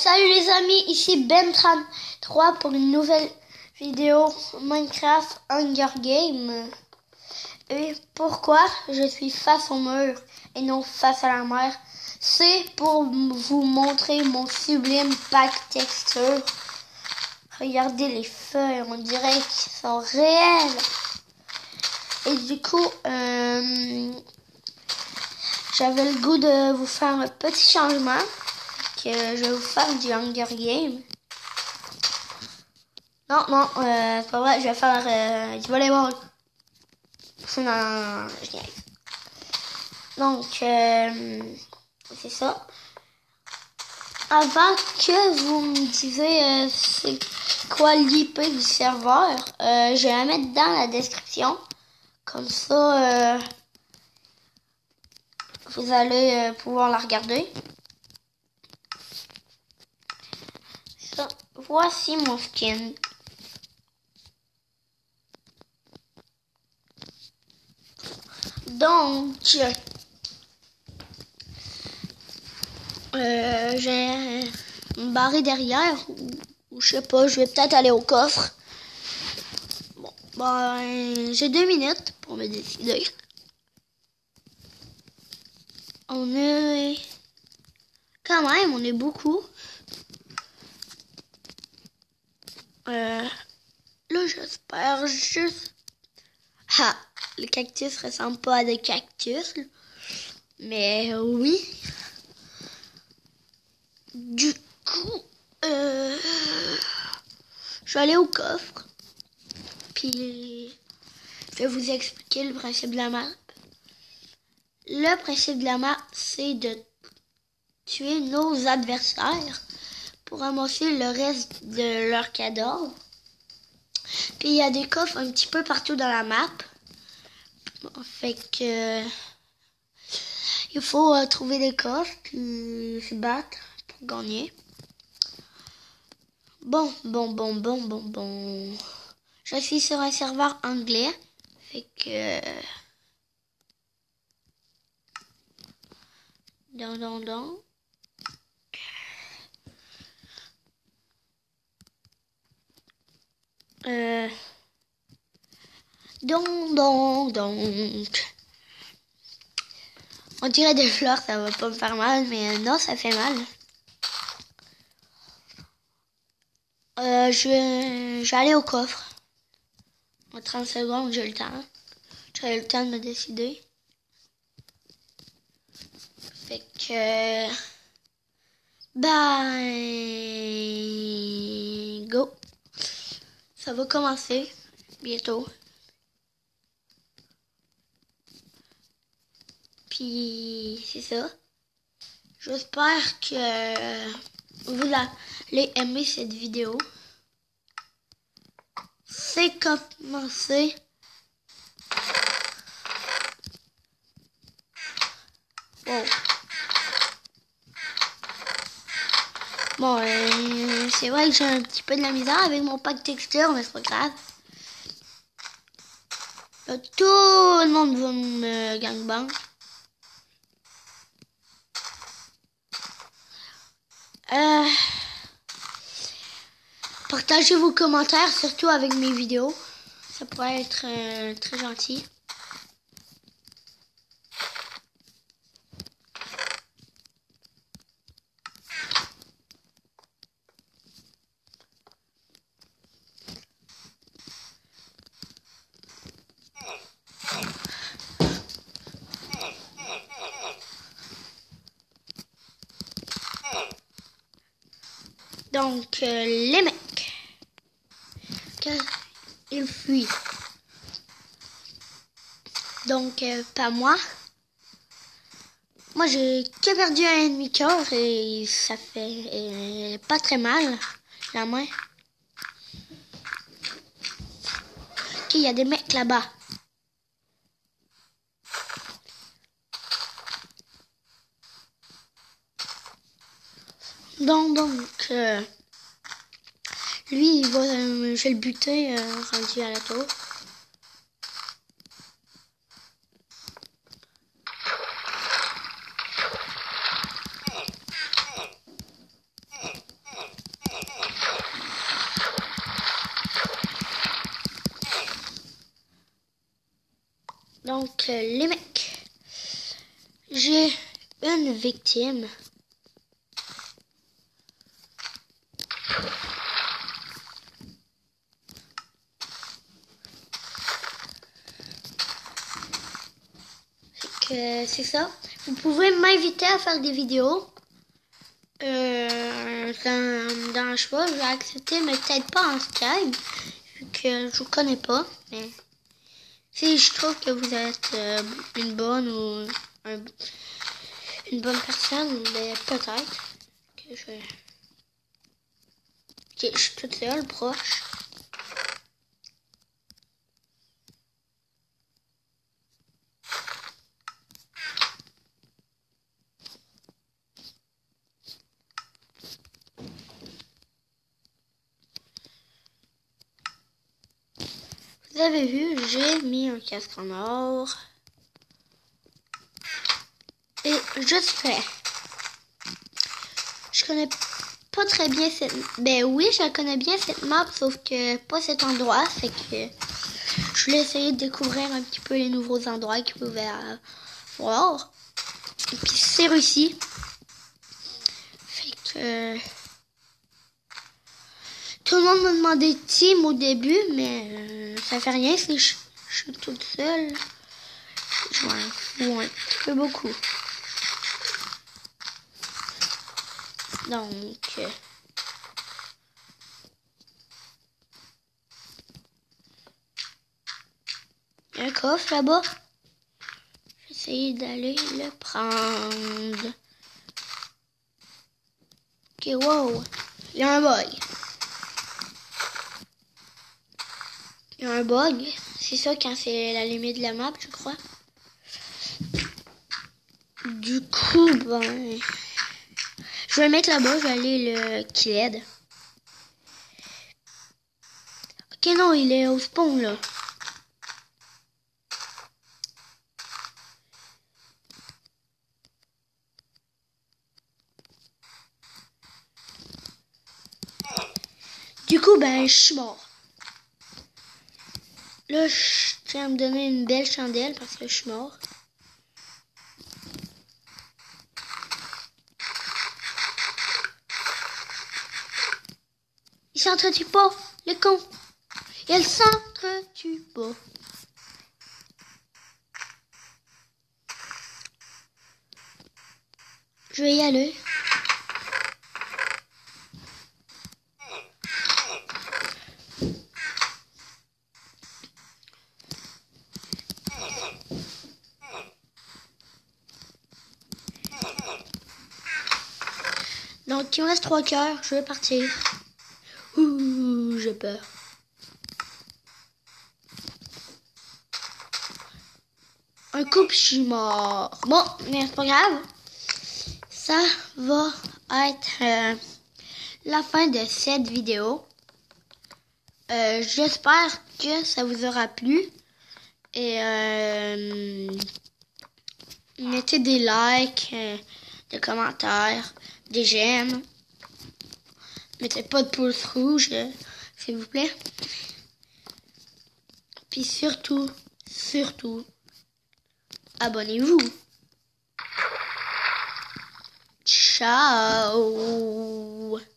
Salut les amis, ici Ben33 pour une nouvelle vidéo Minecraft Hunger Game. Et pourquoi je suis face au mur et non face à la mer? C'est pour vous montrer mon sublime pack texture. Regardez les feuilles, on dirait qu'elles sont réelles. Et du coup, j'avais le goût de vous faire un petit changement. Que je vais vous faire du Hunger Game. Non, c'est pas vrai, je vais faire du volleyball. Non, je niaise. Donc, c'est ça. Avant que vous me disiez c'est quoi l'IP du serveur, je vais la mettre dans la description. Comme ça, vous allez pouvoir la regarder. Ça, voici mon skin. Donc, j'ai me barrer derrière ou je sais pas, je vais peut-être aller au coffre. Bon, ben, j'ai 2 minutes pour me décider. On est quand même, on est beaucoup. Là, j'espère juste. Ah, le cactus ressemble pas à des cactus, mais oui. Du coup, je vais aller au coffre. Puis, je vais vous expliquer le principe de la map. Le principe de la map, c'est de tuer nos adversaires pour ramasser le reste de leur cadavre. Puis, il y a des coffres un petit peu partout dans la map. Fait que il faut trouver des coffres puis se battre pour gagner. Bon. Je suis sur un serveur anglais. Fait que donc. Donc. On dirait des fleurs, ça va pas me faire mal, mais non, ça fait mal. Je vais aller au coffre. En 30 secondes, j'ai le temps. J'ai le temps de me décider. Fait que... go. Ça va commencer bientôt. Puis, c'est ça. J'espère que vous allez aimer cette vidéo. C'est commencé. Bon, c'est vrai que j'ai un petit peu de la misère avec mon pack texture, mais c'est pas grave. Là, tout le monde va me gangbang. Partagez vos commentaires, surtout avec mes vidéos. Ça pourrait être très gentil. Donc, les mecs, ils fuient. Donc, pas moi. Moi, j'ai que perdu un demi-cœur et ça fait pas très mal, la main. Ok, il y a des mecs là-bas. Donc, lui, il va, je vais le buter rendu à la tour. les mecs, j'ai une victime. C'est ça. Vous pouvez m'inviter à faire des vidéos. Dans je sais pas, je vais accepter, mais peut-être pas en Skype, vu que je vous connais pas. Mais si je trouve que vous êtes une bonne ou une bonne personne, mais peut-être que je suis toute seule, proche. Vous avez vu, j'ai mis un casque en or. Et juste fait. Je connais pas très bien cette... Ben oui, je connais bien cette map, sauf que pas cet endroit. Fait que je voulais essayer de découvrir un petit peu les nouveaux endroits qu'il pouvait avoir. Et puis c'est réussi. Fait que... Tout le monde me demandait team au début, mais ça fait rien si je suis toute seule. Je m'en fous un petit peu beaucoup. Donc... il y a un coffre là-bas. Je vais essayer d'aller le prendre. Ok, wow. Il y a un bug. Il y a un bug. C'est ça quand c'est la limite de la map, je crois. Du coup, ben... je vais le mettre là-bas, je vais aller le killed. Ok, non, il est au spawn, là. Du coup, ben, je suis mort. Là, je tiens à me donner une belle chandelle parce que je suis mort. Il s'entretue pas, le con. Il s'entretue pas. Je vais y aller. Donc, il me reste 3 cœurs. Je vais partir. Ouh, j'ai peur. Un coup, je suis mort. Bon, mais c'est pas grave. Ça va être la fin de cette vidéo. J'espère que ça vous aura plu. Et mettez des likes, des commentaires, des j'aime. Mettez pas de pouce rouge, s'il vous plaît. Puis surtout, abonnez-vous. Ciao!